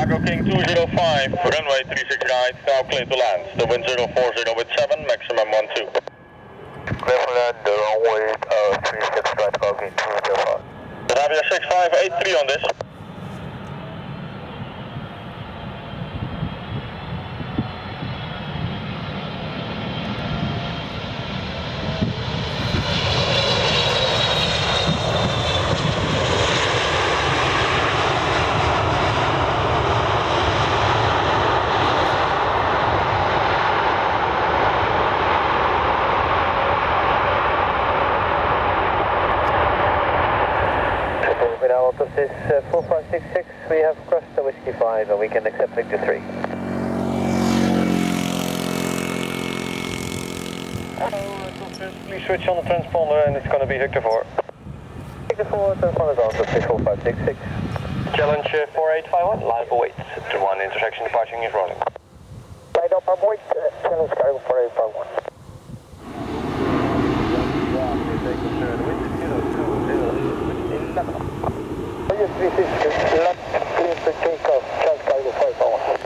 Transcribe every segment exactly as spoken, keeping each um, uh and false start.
Cargo King two zero five, runway three six right, now clear to land. The wind zero four zero with seven, maximum one two. Clear for land, the runway uh, three six right, Cargo King two zero five. Arabian six five eight three on this. This is uh, four five six six, we have crossed the Whiskey five and we can accept Victor three. Hello, please switch on the transponder and it's going to be Victor four. Victor four, transponder is also six four five six six. Challenge uh, four eight five one, line for wait. To one intersection departing is rolling. Light up on wait, uh, challenge cargo four eight five one. three six six, left, clear for takeoff, Qatar Cargo five one.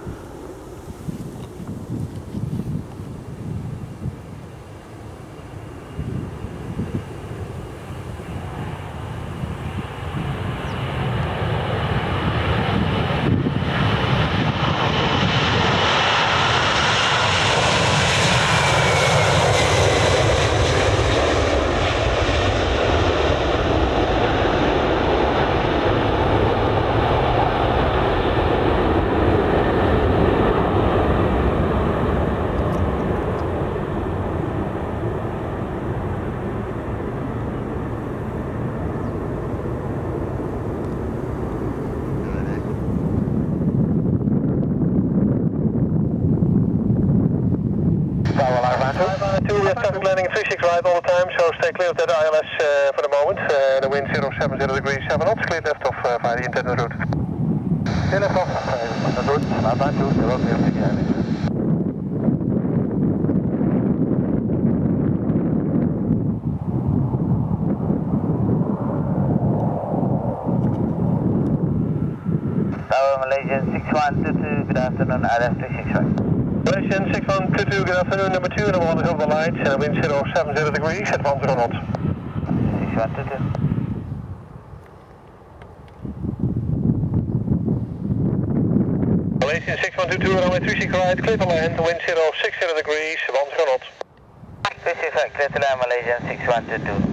Traffic landing three six right all the time, so stay clear of that I L S uh, for the moment. Uh, the wind zero seven zero degrees, seven knots, clear left off uh, via the intended route. Clear left off, uh, route, not nine two, zero clear again. Tower Malaysian six one two two, good afternoon, I L S three six right. Malaysian six one two two, good afternoon, number two, number one is over the lights, and wind zero seven zero degrees, at one zero knots. six one two two. Malaysian six one two two, runway three six right, clear to land, wind zero six zero degrees, one zero knots. three six right, clear to land, Malaysian six one two two.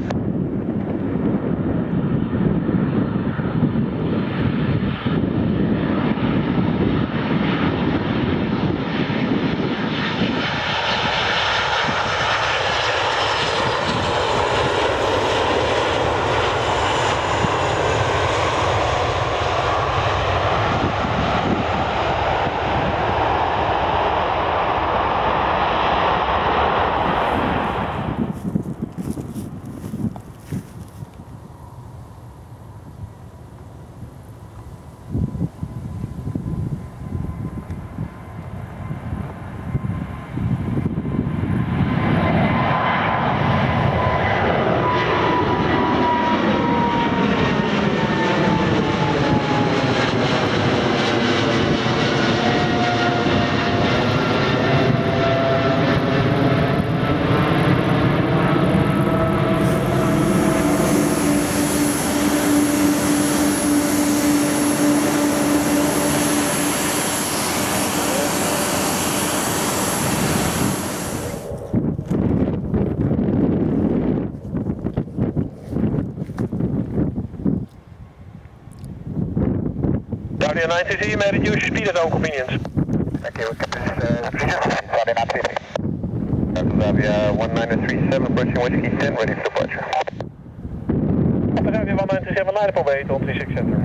Guardian nine C C, may reduce speed at own convenience. Thank you, Guardian nine C C. Arabia one nine three seven, approaching Whiskey ten, ready for departure. Arabia one nine three seven, line up on way to three six center.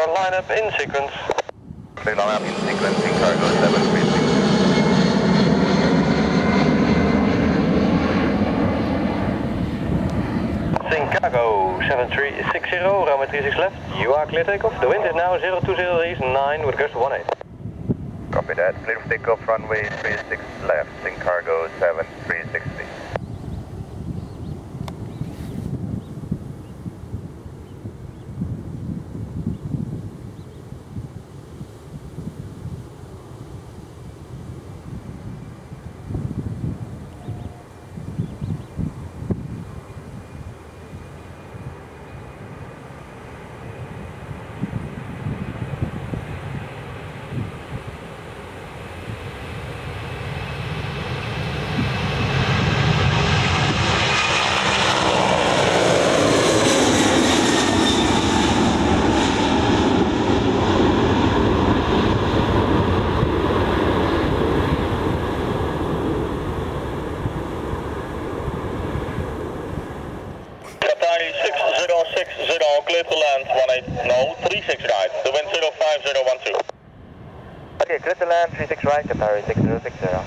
radar lineup in sequence. Clear lineup in sequence, in cargo seven three six. Cargo seven three six zero, runway three six left, you are clear takeoff. The wind is now zero two zero degrees nine with gust one eight. Copy that, clear for takeoff, runway three six left, in cargo seven three six zero. Clear to land, one eight, no, three six right, the wind zero five zero one two. Okay, clear to land, three six right, Qatar six zero six zero.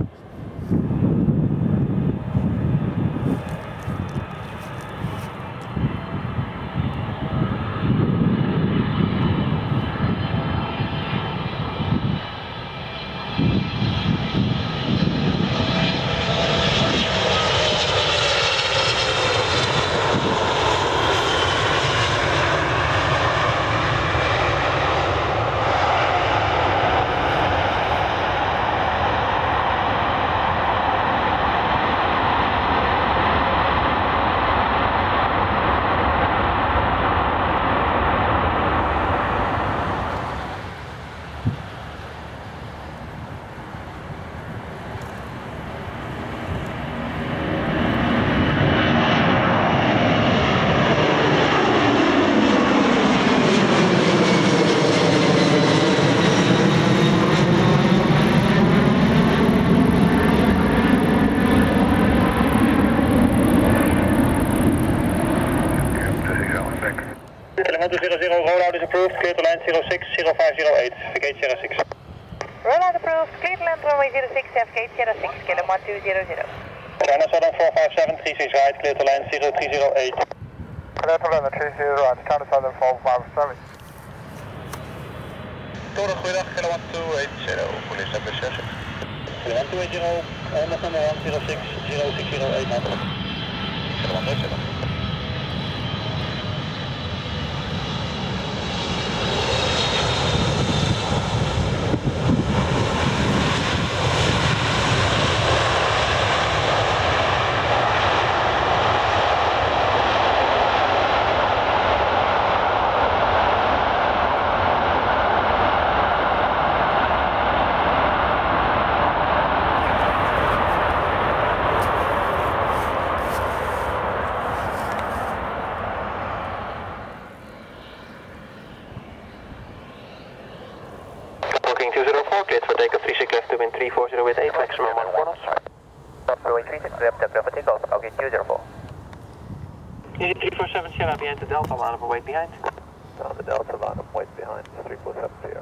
zero zero, rollout is approved, clear to land zero six zero five zero eight, gate zero six. Rollout approved, clear to land runway zero six, gate zero six, kilo one two zero zero. China Southern four five seven, three six right, clear to land zero three zero eight. Clear to land three zero right, China Southern four five seven. Toren, goeiedag, kilo one two eight zero, police service zero six. kilo one two eight zero, almost number one zero six zero six zero eight, not kilo one eight zero. two zero four, cleared for takeoff three six left to wind three four zero with eight, maximum one four knots. Runway three six left, clear for takeoff, okay, two zero four. three four seven Sierra behind the Delta line of wait behind. On the Delta line of wait behind, three four seven Sierra.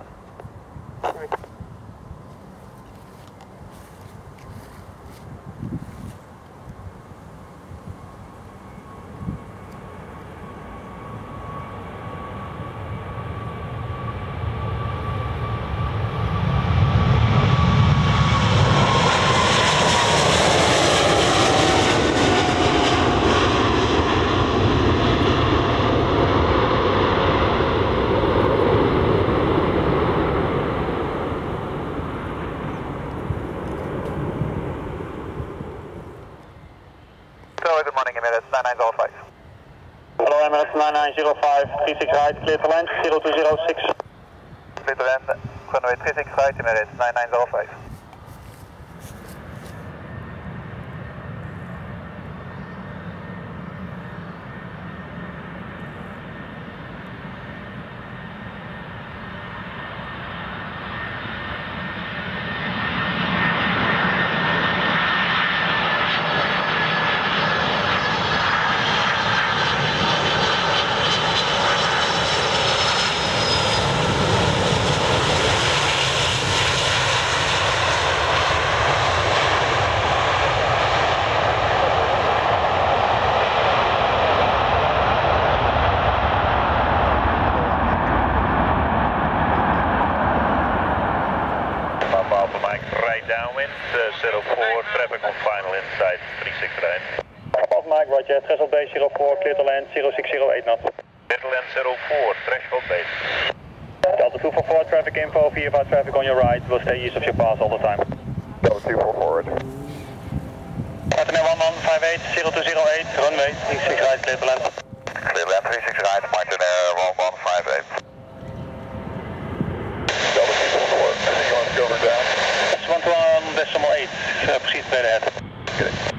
Good morning, Emirates nine nine zero five. Hello, Emirates nine nine zero five, three six right, clear to land zero two zero six. Clear to land, runway three six right, Emirates nine nine zero five. traffic on final inside three six right. Off Mike, roger. Threshold base zero four, clear to land zero six zero eight knots. Clear to land zero four, threshold base. Delta two four four, traffic info, V F R traffic on your right, will stay east of your pass all the time. Delta two four forward. Martinair one one five eight zero two zero eight, runway three six right, clear to land. Clear land three six right, Martinair one one five eight. Delta two four four, anything on Silver down? That's one to one decimal eight, uh, proceed straight ahead. Okay.